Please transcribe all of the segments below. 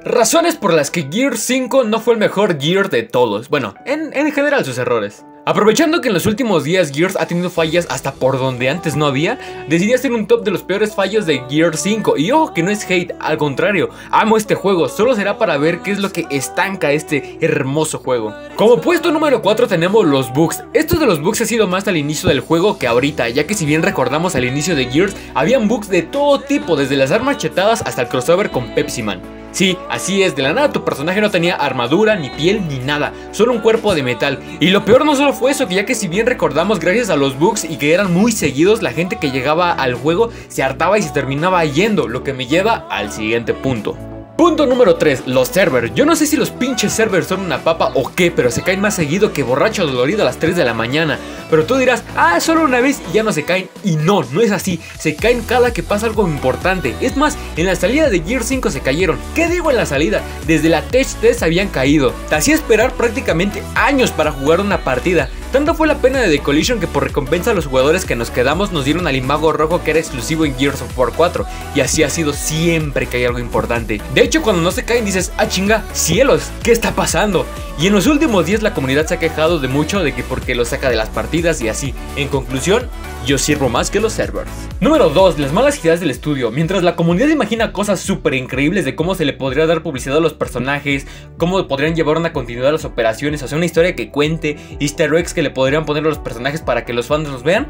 Razones por las que Gears 5 no fue el mejor Gears de todos. Bueno, en general sus errores. Aprovechando que en los últimos días Gears ha tenido fallas hasta por donde antes no había, decidí hacer un top de los peores fallos de Gears 5. Y ojo que no es hate, al contrario, amo este juego, solo será para ver qué es lo que estanca este hermoso juego. Como puesto número 4 tenemos los bugs. Esto de los bugs ha sido más al inicio del juego que ahorita, ya que si bien recordamos al inicio de Gears, habían bugs de todo tipo, desde las armas chetadas hasta el crossover con Pepsi Man. Sí, así es, de la nada tu personaje no tenía armadura, ni piel, ni nada, solo un cuerpo de metal. Y lo peor no solo fue eso, que ya que si bien recordamos gracias a los bugs y que eran muy seguidos, la gente que llegaba al juego se hartaba y se terminaba yendo, lo que me lleva al siguiente punto. Punto número 3, los servers. Yo no sé si los pinches servers son una papa o qué, pero se caen más seguido que borracho dolorido a las 3 de la mañana. Pero tú dirás, solo una vez y ya no se caen. Y no, no es así, se caen cada que pasa algo importante. Es más, en la salida de Gears 5 se cayeron. ¿Qué digo en la salida? Desde la Tech 3 habían caído. Te hacía esperar prácticamente años para jugar una partida. Tanto fue la pena de The Collision que por recompensa a los jugadores que nos quedamos nos dieron al Imago Rojo que era exclusivo en Gears of War 4. Y así ha sido siempre que hay algo importante. De hecho, cuando no se caen dices, chinga, cielos, ¿qué está pasando? Y en los últimos días la comunidad se ha quejado de mucho de que porque lo saca de las partidas y así. En conclusión, yo sirvo más que los servers. Número 2, las malas ideas del estudio. Mientras la comunidad imagina cosas súper increíbles de cómo se le podría dar publicidad a los personajes, cómo podrían llevar una continuidad a las operaciones, o sea, una historia que cuente, easter eggs que le podrían poner a los personajes para que los fans los vean.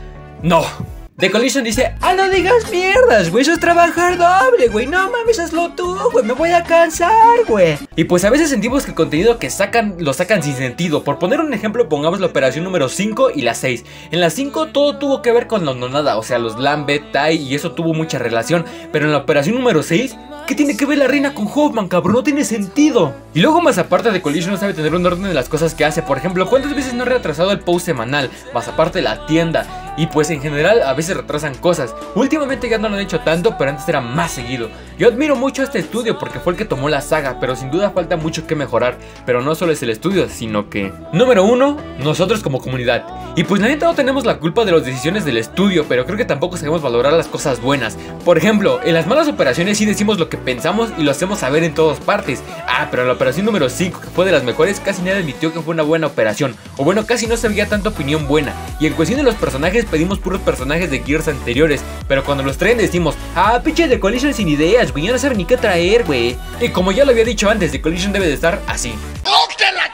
No. The Collision dice, no digas mierdas, güey, eso es trabajar doble, güey, no mames, hazlo tú, güey, me voy a cansar, güey. Y pues a veces sentimos que el contenido que sacan, lo sacan sin sentido. Por poner un ejemplo, pongamos la operación número 5 y la 6. En la 5 todo tuvo que ver con la nonada, o sea, los Lambeth, Tai, y eso tuvo mucha relación. Pero en la operación número 6, ¿qué tiene que ver la reina con Hoffman, cabrón? No tiene sentido. Y luego más aparte de Collision no sabe tener un orden de las cosas que hace. Por ejemplo, ¿cuántas veces no ha retrasado el post semanal? Más aparte la tienda. Y pues en general a veces retrasan cosas. Últimamente ya no lo han hecho tanto, pero antes era más seguido. Yo admiro mucho a este estudio porque fue el que tomó la saga, pero sin duda falta mucho que mejorar. Pero no solo es el estudio, sino que... Número 1, nosotros como comunidad. Y pues la neta no tenemos la culpa de las decisiones del estudio, pero creo que tampoco sabemos valorar las cosas buenas. Por ejemplo, en las malas operaciones sí decimos lo que pensamos y lo hacemos saber en todas partes. Pero en la operación número 5, que fue de las mejores, casi nadie admitió que fue una buena operación. O bueno, casi no se veía tanta opinión buena. Y en cuestión de los personajes, pedimos puros personajes de Gears anteriores, pero cuando los traen decimos, pinche The Collision sin ideas, güey, ya no saben ni qué traer, güey. Y como ya lo había dicho antes, The Collision debe de estar así. ¡Ponte la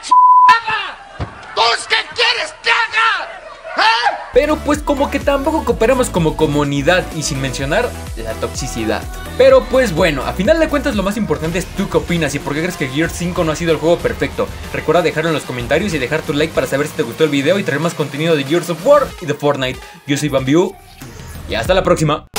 ch***! ¿Tú qué quieres que haga? Pero pues como que tampoco cooperamos como comunidad, y sin mencionar la toxicidad. Pero pues bueno, a final de cuentas lo más importante es tú qué opinas y por qué crees que Gears 5 no ha sido el juego perfecto. Recuerda dejarlo en los comentarios y dejar tu like para saber si te gustó el video y traer más contenido de Gears of War y de Fortnite. Yo soy Bambiu y hasta la próxima.